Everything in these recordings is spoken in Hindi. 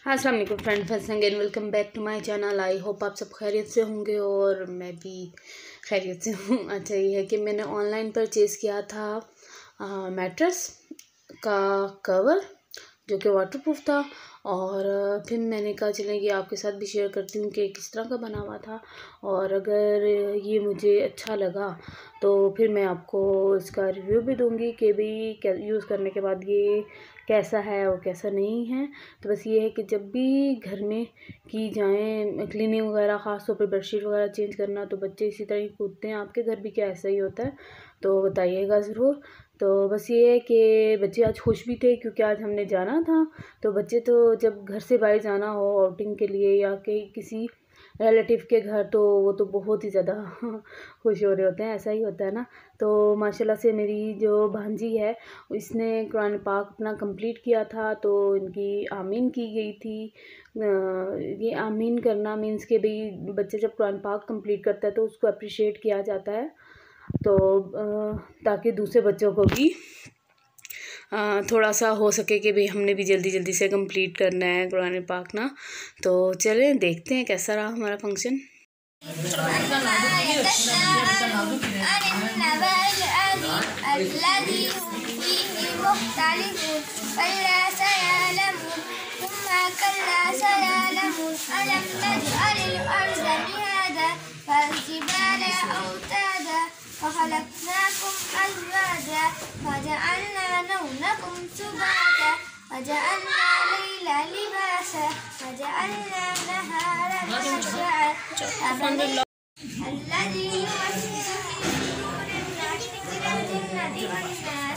अस्सलाम वालेकुम friends and welcome back to my channel. I hope आप सब खैरियत से होंगे और मैं भी खैरियत से हूँ। अच्छा, ये है कि मैंने ऑनलाइन परचेज़ किया था मैट्रेस का कवर जो कि वाटरप्रूफ था, और फिर मैंने कहा चलें कि आपके साथ भी शेयर करती हूँ कि किस तरह का बना हुआ था, और अगर ये मुझे अच्छा लगा तो फिर मैं आपको इसका रिव्यू भी दूँगी कि भाई यूज़ करने के बाद ये कैसा है और कैसा नहीं है। तो बस ये है कि जब भी घर में की जाए क्लीनिंग वगैरह, ख़ास तौर पर बेडशीट वगैरह चेंज करना, तो बच्चे इसी तरह ही कूदते हैं। आपके घर भी क्या ऐसा ही होता है? तो बताइएगा ज़रूर। तो बस ये है कि बच्चे आज खुश भी थे क्योंकि आज हमने जाना था। तो बच्चे तो जब घर से बाहर जाना हो आउटिंग के लिए या किसी रिलेटिव के घर, तो वो तो बहुत ही ज़्यादा खुश हो रहे होते हैं। ऐसा ही होता है ना। तो माशाल्लाह से मेरी जो भांजी है इसने कुरान पाक अपना कंप्लीट किया था, तो इनकी आमीन की गई थी। ये आमीन करना मीन्स के भाई बच्चे जब कुरान पाक कंप्लीट करता है तो उसको अप्रिशिएट किया जाता है, तो ताकि दूसरे बच्चों को भी थोड़ा सा हो सके कि भाई हमने भी जल्दी जल्दी से कंप्लीट करना है कुरान पाक ना। तो चलें देखते हैं कैसा रहा हमारा फंक्शन। وخلقناكم أزواجا وجعلنا نومكم سباتا وجعلنا الليل لباسا وجعلنا النهار مبصرا الذي يمثل في صدور الناس من الجنة والناس.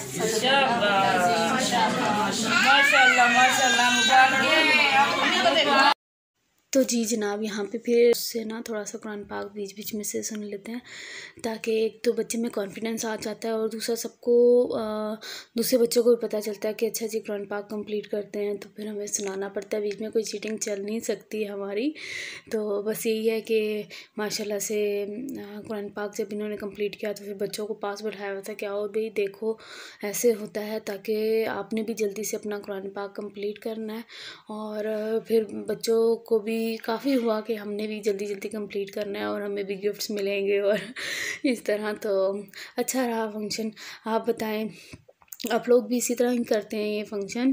माशाल्लाह माशाल्लाह मुबारक। तो जी जनाब, यहाँ पे फिर उससे ना थोड़ा सा कुरान पाक बीच बीच में से सुन लेते हैं, ताकि एक तो बच्चे में कॉन्फिडेंस आ जाता है और दूसरा सबको दूसरे बच्चों को भी पता चलता है कि अच्छा जी कुरान पाक कंप्लीट करते हैं, तो फिर हमें सुनाना पड़ता है। बीच में कोई चीटिंग चल नहीं सकती हमारी। तो बस यही है कि माशाल्लाह से कुरान पाक जब इन्होंने कंप्लीट किया तो फिर बच्चों को पास बैठाया हुआ था कि आओ भाई देखो ऐसे होता है, ताकि आपने भी जल्दी से अपना कुरान पाक कंप्लीट करना है। और फिर बच्चों को भी काफ़ी हुआ कि हमने भी जल्दी जल्दी कंप्लीट करना है और हमें भी गिफ्ट्स मिलेंगे और इस तरह। तो अच्छा रहा फंक्शन। आप बताएं, आप लोग भी इसी तरह ही करते हैं ये फंक्शन?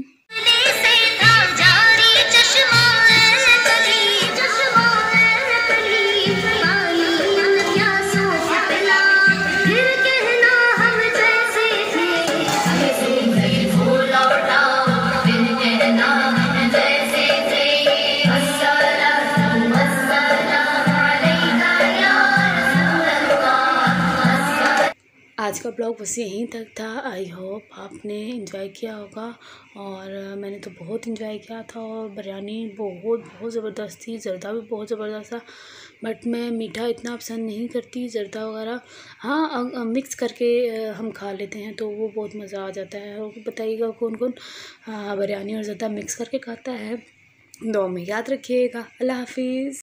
आज का ब्लॉग बस यहीं तक था। आई होप आपने इंजॉय किया होगा, और मैंने तो बहुत इंजॉय किया था। और बिरयानी बहुत ज़बरदस्त थी, ज़र्दा भी बहुत ज़बरदस्त था, बट मैं मीठा इतना पसंद नहीं करती, ज़र्दा वगैरह हाँ मिक्स करके हम खा लेते हैं तो वो बहुत मज़ा आ जाता है। और बताइएगा कौन कौन बिरयानी और ज़र्दा मिक्स करके खाता है। दुआ में याद रखिएगा। अल्लाह हाफिज़।